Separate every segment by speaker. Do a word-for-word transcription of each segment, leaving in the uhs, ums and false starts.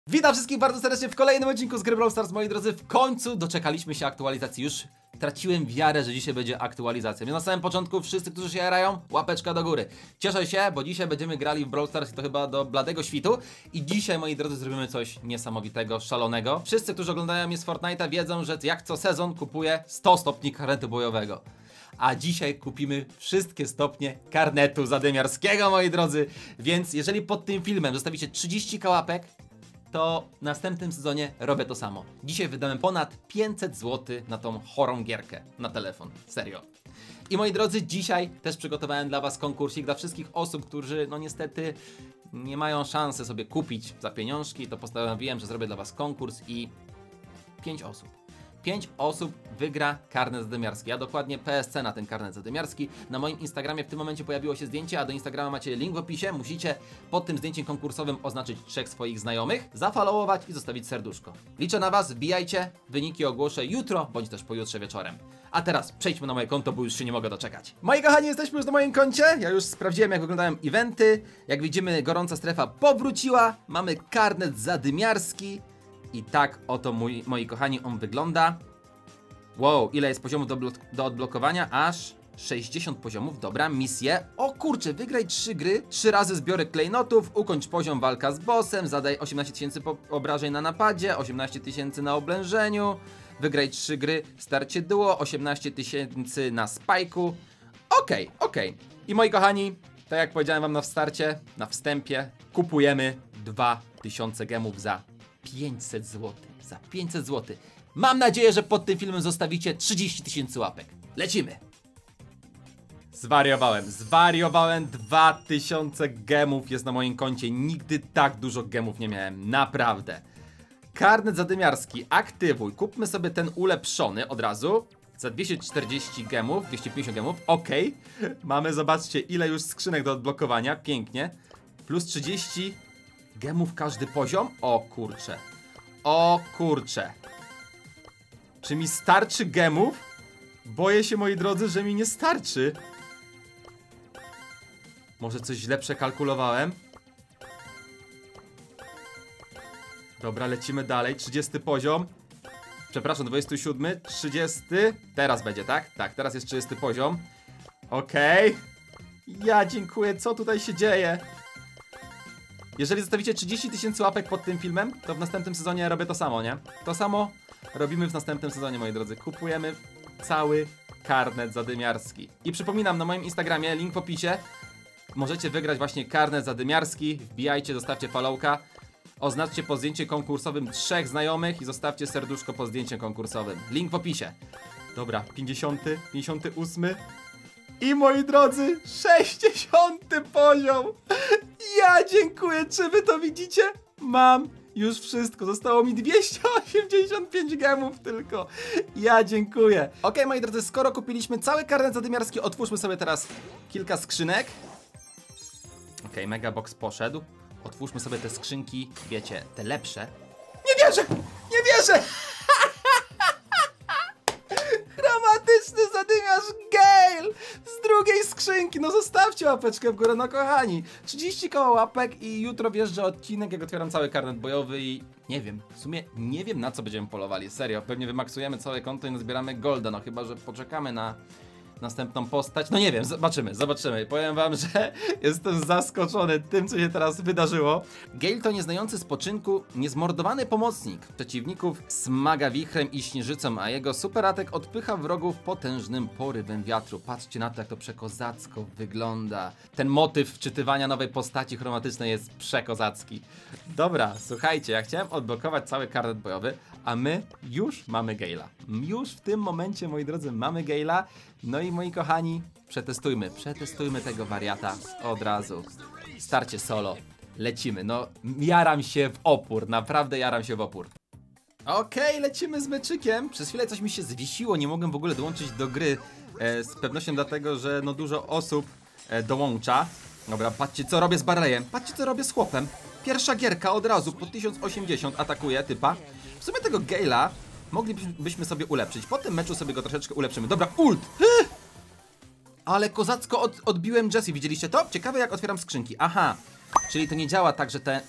Speaker 1: Witam wszystkich bardzo serdecznie w kolejnym odcinku z gry Brawl Stars, moi drodzy. W końcu doczekaliśmy się aktualizacji. Już traciłem wiarę, że dzisiaj będzie aktualizacja. Więc na samym początku wszyscy, którzy się jarają, łapeczka do góry. Cieszę się, bo dzisiaj będziemy grali w Brawl Stars i to chyba do bladego świtu. I dzisiaj, moi drodzy, zrobimy coś niesamowitego, szalonego. Wszyscy, którzy oglądają mnie z Fortnite'a, wiedzą, że jak co sezon kupuję sto stopni karnetu bojowego. A dzisiaj kupimy wszystkie stopnie karnetu zadymiarskiego, moi drodzy. Więc jeżeli pod tym filmem zostawicie trzydzieści łapek, to w następnym sezonie robię to samo. Dzisiaj wydałem ponad pięćset złotych na tą chorą gierkę na telefon. Serio. I moi drodzy, dzisiaj też przygotowałem dla was konkursik dla wszystkich osób, którzy no niestety nie mają szansy sobie kupić za pieniążki. To postanowiłem, że zrobię dla was konkurs i pięć osób. pięć osób wygra karnet zadymiarski, a dokładnie P S C na ten karnet zadymiarski. Na moim Instagramie w tym momencie pojawiło się zdjęcie, a do Instagrama macie link w opisie. Musicie pod tym zdjęciem konkursowym oznaczyć trzech swoich znajomych, zafollowować i zostawić serduszko. Liczę na was, wbijajcie, wyniki ogłoszę jutro, bądź też pojutrze wieczorem. A teraz przejdźmy na moje konto, bo już się nie mogę doczekać. Moi kochani, jesteśmy już na moim koncie. Ja już sprawdziłem, jak wyglądają eventy. Jak widzimy, gorąca strefa powróciła. Mamy karnet zadymiarski. I tak oto, mój, moi kochani, on wygląda. Wow, ile jest poziomów do, do odblokowania? Aż sześćdziesiąt poziomów, dobra, misje. O kurczę, wygraj trzy gry, trzy razy zbiorek klejnotów, ukończ poziom walka z bossem, zadaj osiemnaście tysięcy obrażeń na napadzie, osiemnaście tysięcy na oblężeniu, wygraj trzy gry, starcie duo, osiemnaście tysięcy na spajku. Okej, okay, okej. Okay. I moi kochani, tak jak powiedziałem wam na starcie, na wstępie, kupujemy dwa tysiące gemów za pięćset złotych. Za pięćset złotych. Mam nadzieję, że pod tym filmem zostawicie trzydzieści tysięcy łapek. Lecimy! Zwariowałem, zwariowałem. dwa tysiące gemów jest na moim koncie. Nigdy tak dużo gemów nie miałem. Naprawdę. Karnet zadymiarski. Aktywuj. Kupmy sobie ten ulepszony od razu. Za dwieście czterdzieści gemów. dwieście pięćdziesiąt gemów. Ok. Mamy, zobaczcie, ile już skrzynek do odblokowania. Pięknie. Plus trzydzieści gemów każdy poziom. O kurcze. O kurcze. Czy mi starczy gemów? Boję się, moi drodzy, że mi nie starczy. Może coś źle przekalkulowałem? Dobra, lecimy dalej. trzydziesty poziom. Przepraszam, dwudziesty siódmy. trzydziesty. Teraz będzie, tak? Tak, teraz jest trzydziesty poziom. Okej. Okay. Ja dziękuję. Co tutaj się dzieje? Jeżeli zostawicie trzydzieści tysięcy łapek pod tym filmem, to w następnym sezonie robię to samo, nie? To samo robimy w następnym sezonie, moi drodzy. Kupujemy cały karnet zadymiarski. I przypominam, na moim Instagramie, link w opisie, możecie wygrać właśnie karnet zadymiarski. Wbijajcie, zostawcie followka. Oznaczcie po zdjęciu konkursowym trzech znajomych i zostawcie serduszko po zdjęciu konkursowym. Link w opisie. Dobra, pięćdziesiąty, pięćdziesiąty ósmy. I moi drodzy, sześćdziesiąty poziom. Ja dziękuję, czy wy to widzicie? Mam już wszystko, zostało mi dwieście osiemdziesiąt pięć gemów tylko. Ja dziękuję. Ok, moi drodzy, skoro kupiliśmy cały karnet zadymiarski, otwórzmy sobie teraz kilka skrzynek. Ok, Megabox poszedł. Otwórzmy sobie te skrzynki, wiecie, te lepsze. Nie wierzę! Nie wierzę! Chromatyczny zadymiarz Gale z drugiej skrzynki. No zostawcie łapeczkę w górę, no kochani. trzydzieści koło łapek i jutro wjeżdża odcinek, jak otwieram cały karnet bojowy i nie wiem, w sumie nie wiem, na co będziemy polowali. Serio, pewnie wymaksujemy całe konto i nazbieramy golda, no chyba że poczekamy na następną postać. No nie wiem, zobaczymy, zobaczymy. Powiem wam, że jestem zaskoczony tym, co się teraz wydarzyło. Gale to nieznający spoczynku, niezmordowany pomocnik przeciwników, smaga wichrem i śnieżycą, a jego superatak odpycha wrogów potężnym porywem wiatru. Patrzcie na to, jak to przekozacko wygląda. Ten motyw wczytywania nowej postaci chromatycznej jest przekozacki. Dobra, słuchajcie, ja chciałem odblokować cały karnet bojowy, a my już mamy Gale'a. Już w tym momencie, moi drodzy, mamy Gale'a. No i moi kochani, przetestujmy, przetestujmy tego wariata od razu. Starcie solo, lecimy, no jaram się w opór, naprawdę jaram się w opór. Okej, okay, lecimy z meczykiem. Przez chwilę coś mi się zwiesiło, nie mogłem w ogóle dołączyć do gry. e, Z pewnością dlatego, że no dużo osób e, dołącza. Dobra, patrzcie co robię z Barleyem, patrzcie co robię z chłopem. Pierwsza gierka od razu po tysiąc osiemdziesiąt atakuje typa. W sumie tego Gale'a moglibyśmy sobie ulepszyć. Po tym meczu sobie go troszeczkę ulepszymy. Dobra, ult! Ale kozacko od, odbiłem Jessie, widzieliście to? Ciekawe jak otwieram skrzynki. Aha, czyli to nie działa tak, że te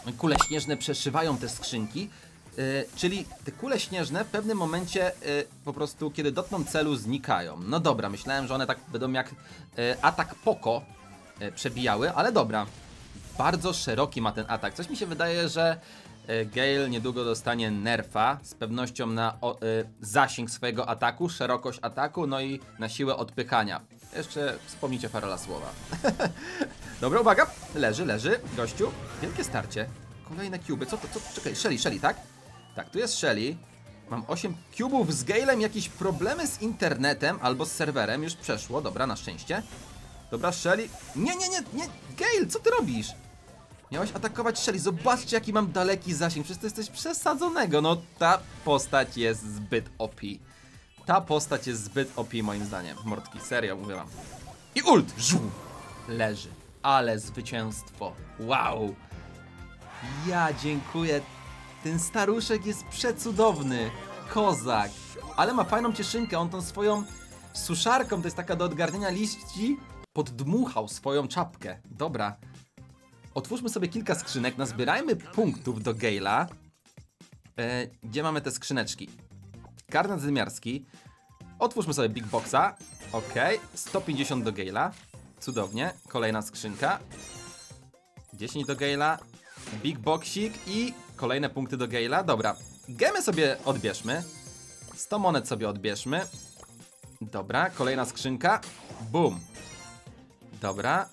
Speaker 1: kule śnieżne przeszywają te skrzynki. Yy, czyli te kule śnieżne w pewnym momencie yy, po prostu, kiedy dotkną celu, znikają. No dobra, myślałem, że one tak będą jak yy, atak Poco yy, przebijały, ale dobra. Bardzo szeroki ma ten atak. Coś mi się wydaje, że yy, Gale niedługo dostanie nerfa z pewnością na o, yy, zasięg swojego ataku, szerokość ataku, no i na siłę odpychania. Jeszcze wspomnijcie Farola słowa. Dobra, uwaga, leży, leży, gościu. Wielkie starcie. Kolejne cuby, co to, co, czekaj, Shelly, Shelly, tak? Tak, tu jest Shelly. Mam osiem cubów z Galem, jakieś problemy z internetem albo z serwerem, już przeszło, dobra, na szczęście. Dobra, Shelly. Nie, nie, nie, nie, Gale, co ty robisz? Miałeś atakować Shelly, zobaczcie jaki mam daleki zasięg, przecież to jesteś przesadzonego, no ta postać jest zbyt O P. Ta postać jest zbyt O P moim zdaniem, mordki, serio, mówię wam. I ult, żu, leży, ale zwycięstwo, wow. Ja dziękuję. Ten staruszek jest przecudowny. Kozak. Ale ma fajną cieszynkę. On tą swoją suszarką, to jest taka do odgarniania liści, poddmuchał swoją czapkę. Dobra. Otwórzmy sobie kilka skrzynek. Nazbierajmy punktów do Gale'a. E, gdzie mamy te skrzyneczki? Karnet zadymiarski. Otwórzmy sobie Big Boxa. Ok. sto pięćdziesiąt do Gale'a. Cudownie. Kolejna skrzynka. dziesięć do Gale'a. Big Boxik i kolejne punkty do Gale'a. Dobra, gemy sobie odbierzmy. sto monet sobie odbierzmy. Dobra, kolejna skrzynka. Boom. Dobra.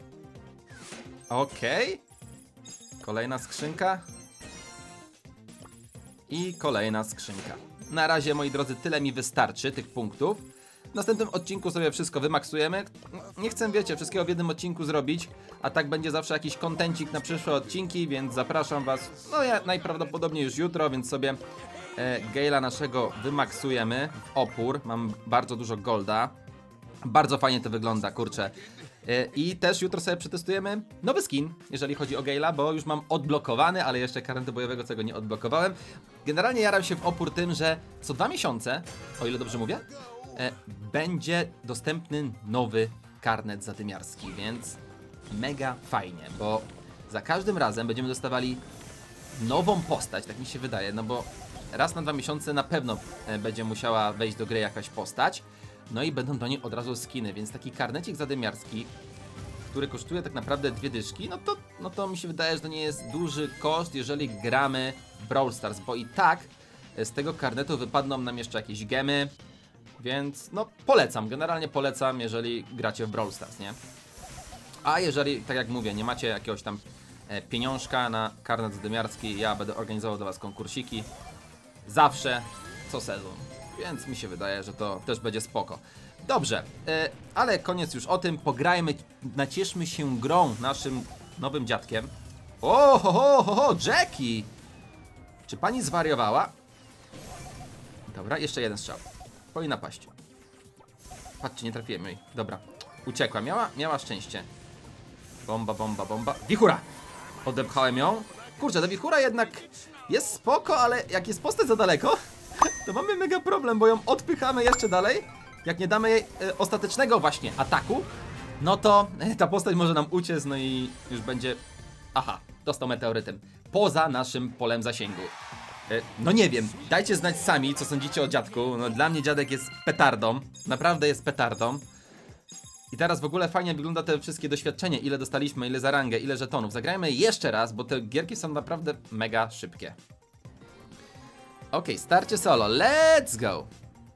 Speaker 1: Okej. Okay. Kolejna skrzynka. I kolejna skrzynka. Na razie, moi drodzy, tyle mi wystarczy tych punktów. W następnym odcinku sobie wszystko wymaksujemy. Nie chcę, wiecie, wszystkiego w jednym odcinku zrobić, a tak będzie zawsze jakiś kontencik na przyszłe odcinki, więc zapraszam was, no ja najprawdopodobniej już jutro, więc sobie e, Gale'a naszego wymaksujemy w opór. Mam bardzo dużo golda. Bardzo fajnie to wygląda, kurczę. E, I też jutro sobie przetestujemy nowy skin, jeżeli chodzi o Gale'a, bo już mam odblokowany, ale jeszcze karnetu bojowego, czego nie odblokowałem. Generalnie jaram się w opór tym, że co dwa miesiące, o ile dobrze mówię, E, będzie dostępny nowy karnet zadymiarski, więc mega fajnie, bo za każdym razem będziemy dostawali nową postać, tak mi się wydaje, no bo raz na dwa miesiące na pewno e, będzie musiała wejść do gry jakaś postać, no i będą do niej od razu skiny, więc taki karnecik zadymiarski, który kosztuje tak naprawdę dwie dyszki, no to, no to mi się wydaje, że to nie jest duży koszt, jeżeli gramy w Brawl Stars, bo i tak e, z tego karnetu wypadną nam jeszcze jakieś gemy. Więc no polecam, generalnie polecam, jeżeli gracie w Brawl Stars, nie? A jeżeli, tak jak mówię, nie macie jakiegoś tam e, pieniążka na karnet zadymiarski, ja będę organizował do was konkursiki. Zawsze, co sezon. Więc mi się wydaje, że to też będzie spoko. Dobrze, e, ale koniec już o tym. Pograjmy, nacieszmy się grą naszym nowym dziadkiem. O, ho, ho, ho, ho, Jackie! Czy pani zwariowała? Dobra, jeszcze jeden strzał. I napaść. Patrzcie, nie trafiłem jej. Dobra, uciekła. Miała, miała szczęście. Bomba, bomba, bomba. Wichura! Odepchałem ją. Kurczę, ta wichura jednak jest spoko, ale jak jest postać za daleko, to mamy mega problem, bo ją odpychamy jeszcze dalej. Jak nie damy jej e, ostatecznego właśnie ataku, no to e, ta postać może nam uciec, no i już będzie... Aha, dostał meteorytem. Poza naszym polem zasięgu. No nie wiem, dajcie znać sami, co sądzicie o dziadku. No dla mnie dziadek jest petardą. Naprawdę jest petardą. I teraz w ogóle fajnie wygląda te wszystkie doświadczenia. Ile dostaliśmy, ile za rangę, ile żetonów. Zagrajmy jeszcze raz, bo te gierki są naprawdę mega szybkie. Ok, starcie solo, let's go.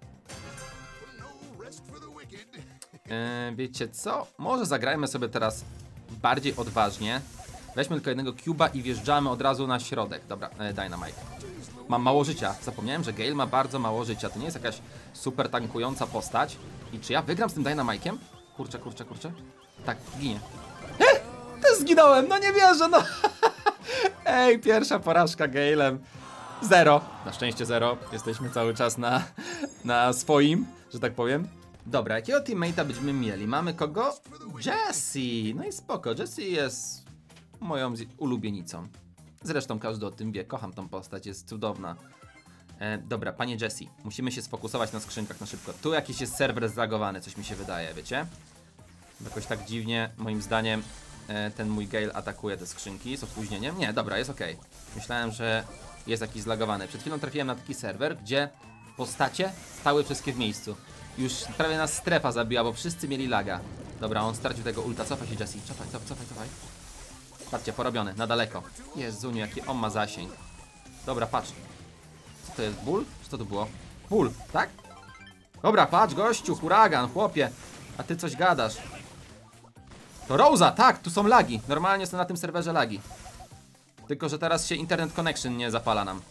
Speaker 1: Eee, wiecie co? Może zagrajmy sobie teraz bardziej odważnie. Weźmy tylko jednego cuba i wjeżdżamy od razu na środek. Dobra, e, Dynamite. Mam mało życia. Zapomniałem, że Gale ma bardzo mało życia. To nie jest jakaś super tankująca postać. I czy ja wygram z tym Dynamike'iem? Kurczę, kurczę, kurczę. Tak, ginie. E! Też zginąłem! No nie wierzę, no! Ej, pierwsza porażka Gale'em. Zero. Na szczęście zero. Jesteśmy cały czas na, na swoim, że tak powiem. Dobra, jakiego teammate'a będziemy mieli? Mamy kogo? Jessie! No i spoko, Jessie jest moją ulubienicą. Zresztą każdy o tym wie, kocham tą postać, jest cudowna. E, dobra, panie Jessie, musimy się sfokusować na skrzynkach na szybko. Tu jakiś jest serwer zlagowany, coś mi się wydaje, wiecie? Jakoś tak dziwnie, moim zdaniem, e, ten mój Gale atakuje te skrzynki z opóźnieniem. Nie, dobra, jest ok. Myślałem, że jest jakiś zlagowany. Przed chwilą trafiłem na taki serwer, gdzie postacie stały wszystkie w miejscu. Już prawie nas strefa zabiła, bo wszyscy mieli laga. Dobra, on stracił tego ulta. Cofaj się, Jesse. Cofaj, cofaj, cofaj, cofaj. Patrzcie, porobiony, na daleko. Jezuniu, jaki on ma zasięg. Dobra, patrz. Co to jest, ból? Co to było? Ból, tak? Dobra, patrz, gościu, huragan, chłopie. A ty coś gadasz. To Rosa, tak, tu są lagi. Normalnie są na tym serwerze lagi. Tylko, że teraz się internet connection nie zapala nam.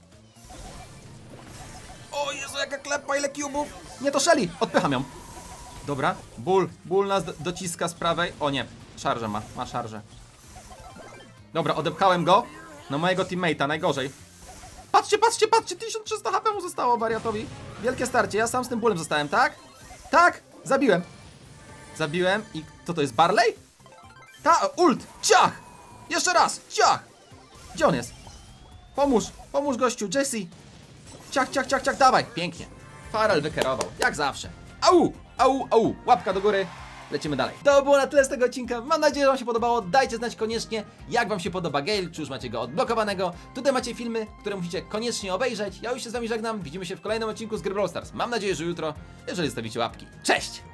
Speaker 1: O Jezu, jaka klepa, ile cubów. Nie, to Shelly, odpycham ją. Dobra, ból, ból nas do dociska z prawej. O nie, szarżę ma, ma szarżę. Dobra, odepchałem go. No mojego teammate'a, najgorzej. Patrzcie, patrzcie, patrzcie, tysiąc trzysta H P mu zostało wariatowi. Wielkie starcie, ja sam z tym bólem zostałem, tak? Tak, zabiłem. Zabiłem i co to jest, Barley? Ta, ult, ciach! Jeszcze raz, ciach! Gdzie on jest? Pomóż, pomóż gościu, Jesse. Ciach, ciach, ciach, ciach, dawaj, pięknie. Pharrell wykierował, jak zawsze. Au, au, au, łapka do góry. Lecimy dalej. To było na tyle z tego odcinka. Mam nadzieję, że wam się podobało. Dajcie znać koniecznie, jak wam się podoba Gale, czy już macie go odblokowanego. Tutaj macie filmy, które musicie koniecznie obejrzeć. Ja już się z wami żegnam. Widzimy się w kolejnym odcinku z gry Brawl Stars. Mam nadzieję, że jutro, jeżeli zostawicie łapki. Cześć!